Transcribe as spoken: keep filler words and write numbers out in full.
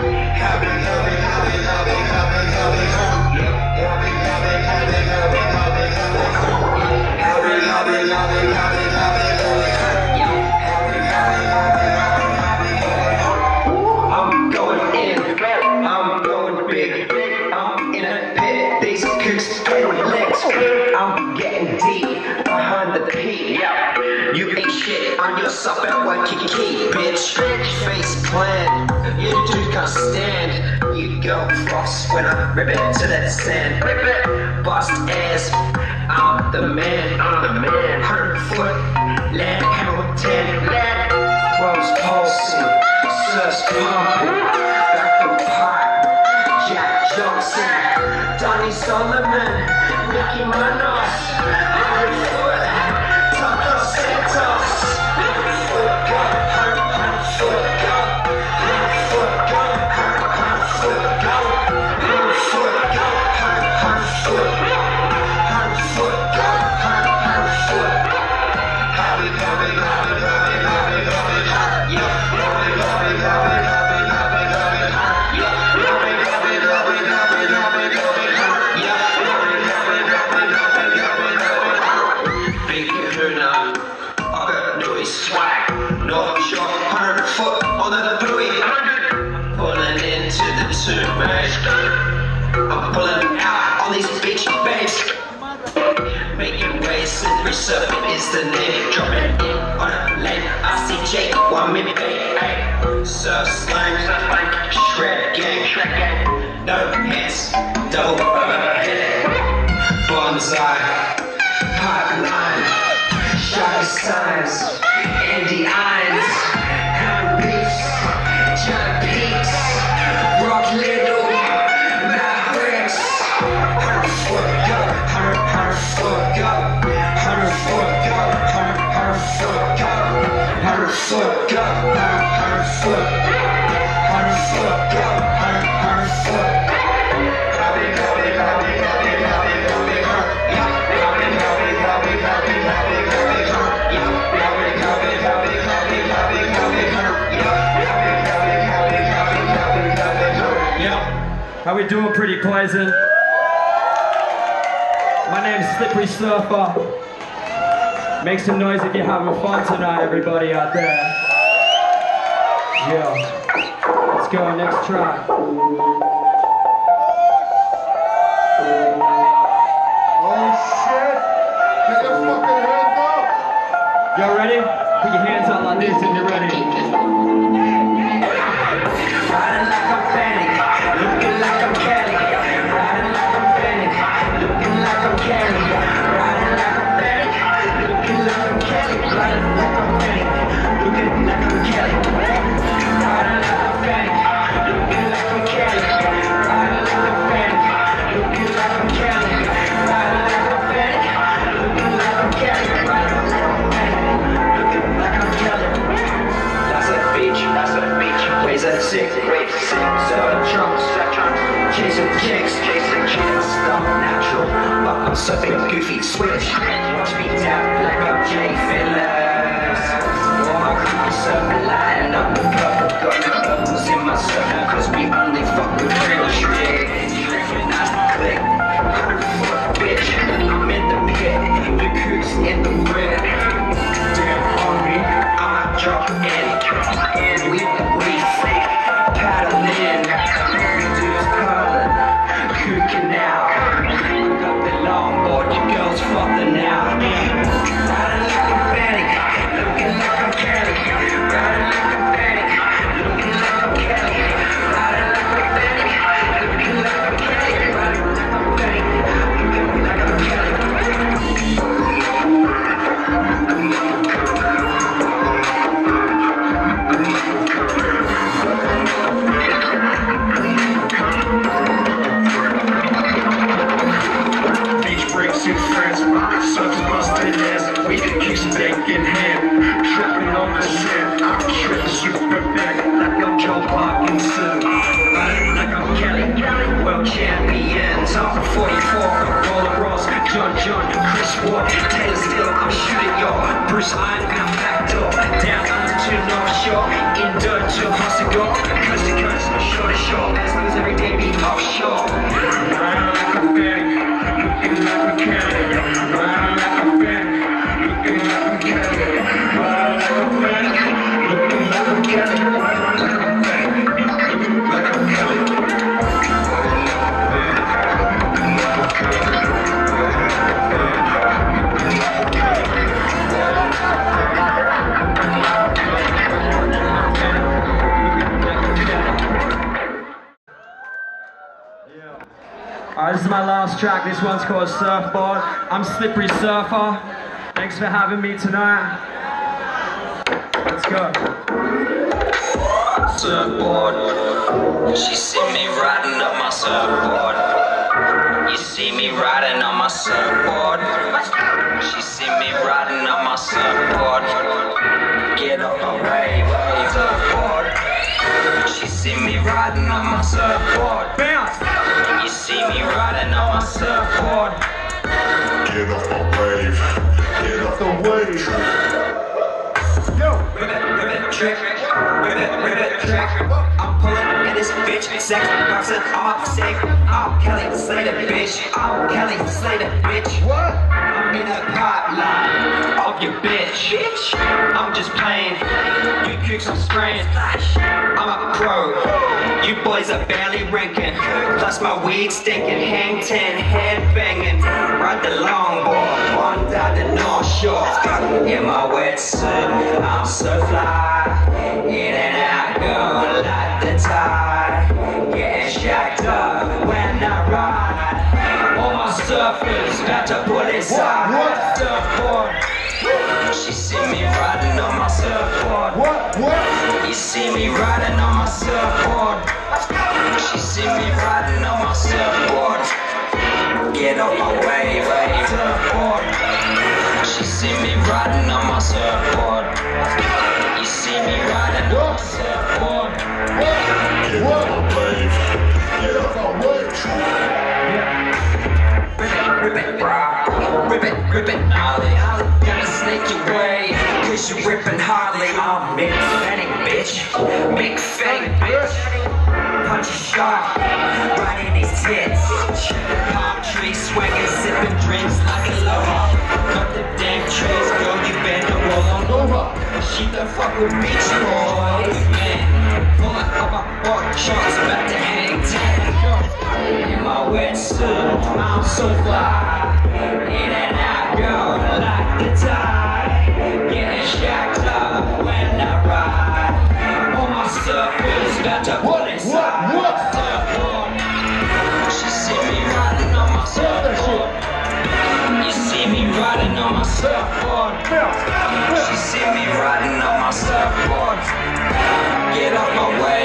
I'm going in, I'm going big, I'm in a pit, these cooks getting licked, I'm getting deep behind the peak. You ain't shit on yourself at what you keep, bitch. Face plant, you two can't stand. You go frost when I rip it to that sand. Rip it, bust ass, I'm the man, I'm the man. Hundred foot, land, Hamilton, land. Throws pulsing, surfs pumping, back the pot, Jack Johnson, Donnie Solomon, Mickey Manos, hundred foot, Taco Santos, hundred foot go, hundred, hundred foot go, hundred foot go, hundred, hundred foot go, hundred foot go, hundred, hundred foot, hundred foot go, hundred, hundred foot. Hobby, hobby, hobby, hobby, hobby, hobby, hobby, yeah. Hobby, hobby, hobby, hobby, hobby, hobby, hobby, yeah. Hobby, hobby, hobby, hobby, hobby, hobby, hobby, yeah. Hobby, hobby, hobby, hobby, hobby, hobby. Big Kahuna, I got Louis swag, North Shore, hundred foot on the buoy. Pulling into the toothbrush, I'm pulling out on these beach babes. Making waves and resurfing is the name. Dropping in on a lane, I see Jake, one minute, ayy. Surf slang, shred gang, shred gang. No hands, double overhead. Bonsai, pipeline, Shaggy Signs, Andy Irons, Ham Beefs, John Peaks, Rock Little, Mavericks. Hundred foot go, hundred, hundred foot go, hundred foot go, hundred, hundred foot go, hundred foot go, hundred, hundred foot, hundred foot go, hundred, hundred foot. Hobby, hobby, hobby, hobby, hobby, hobby, hobby, yeah. Hobby, hobby, hobby, hobby, hobby, hobby, hobby, yeah. Hobby, hobby, hobby, hobby, hobby, hobby, hobby, yeah. Hobby, hobby, hobby, hobby, hobby, hobby, hobby, yeah. How we doing, pretty pleasant? My name's Slippery Surfer. Make some noise if you're having fun tonight, everybody out there. Yeah. Let's go, next track. Oh shit! Get your fucking hands up! Y'all ready? Put your hands out like this if you're ready. Riding like I'm Fanny, looking like I'm Kelly. Riding like I'm Fanny, looking like I'm Kelly. Riding like I'm Fanny, looking like I'm Kelly. Riding like I'm Fanny, looking like I'm Kelly. Riding like I'm Fanny, looking like I'm Kelly. Riding like I'm Fanny, looking like I'm Kelly. Riding like I'm Fanny, looking like I'm Kelly. Riding like I'm Fanny, looking like I'm Kelly. That's a beach, that's a beach. Ways that sick, great sick. Seven trunks, chasing chicks, chasing chicks. Stuff natural, but I'm surfing goofy switch. Watch me tap like I'm Jay Phillips. All my crew surfing, lighting up the couple. Got no bubbles in my circle, cause we only fuck with real shit. That's the click, hundred foot bitch. I'm in the pit, the cook's in the whip. Damn hungry, I'ma drop in. We, we fake, paddling. We do is paddling, cooking out. Got the longboard, your girls fucking out. Riding like a Fanny, looking like I'm Kelly. Riding like a Fanny, looking like I'm Kelly. Riding like a Fanny, looking like I'm Kelly. Riding like a Fanny, looking like I'm Kelly. Beach breaks in France, sucks busted ass. We can keep steak in hand, tripping on the sand. I'm tripping super back like I'm Joe Parkinson. Riding like I'm Kelly, world champion. Top of forty-four, Roller Ross, John John, Chris Ward, Taylor Steele, I'm shooting y'all. Bruce Iron, I'm back door. Down under to North Shore, indoor to Hossigal. Coast to coast, shore to shore. As long as every day be offshore. Riding like a fanny, looking like a candy. Riding like a fanny, looking like a candy. Riding like a fanny, looking like a candy. Riding like a fanny, looking like a candy. Alright, this is my last track. This one's called Surfboard. I'm Slippery Surfer. Thanks for having me tonight. Let's go. Surfboard. She see me riding up my surfboard. You see me riding on my surfboard. She see me riding on my surfboard. Get up my wave, wave, surfboard. She see me riding on my surfboard. Bounce! You see me riding on my surfboard. Get off my wave. Get off the wave. Ribbit, ribbit, trick. Ribbit, ribbit, trick. I'm pulling in this bitch. Sex boxing, I'm up safe. I'm Kelly, slay the bitch. I'm Kelly, slay the bitch. What? I'm in a pipeline of your bitch. Bitch. I'm just playing. You kicks, I'm spraying. I'm a pro. You boys are barely ranking. Plus my weed stinking. Hang ten, head banging. Ride the longboard. On down the North Shore. In my wetsuit, I'm so fly. In and out, go like the tide. Getting shacked up when I ride. All my surfers got to pull inside. Surfboard. She see me riding on my surfboard. What? What? You see me riding on my surfboard. She see me riding on my surfboard. Get off my wave, wave, surfboard. She see me riding on my surfboard. You see me riding on my surfboard. Get off my wave. Get off my wave. Rip it, bro. Rip it, rip it, ollie, ollie. Gotta snake your way, cause you rippin' Harley. I'm Mick Fanning, bitch. Mick Fanning, bitch. Punch a shark, right in his tits. Palm tree swinging, sipping drinks like a lover. Cut the damn trees, girl, you better roll on over. She the fuck with beach boys, man. Pulling up my board, shots about to hang ten. In my wetsuit, I'm so fly. In and out, go like the tide. Getting shacked up when I ride. All my surfers got to pull inside. What? Surfboard. She see me riding on my surfboard. You see me riding on my surfboard. She see me riding on my surfboard. Get off my way.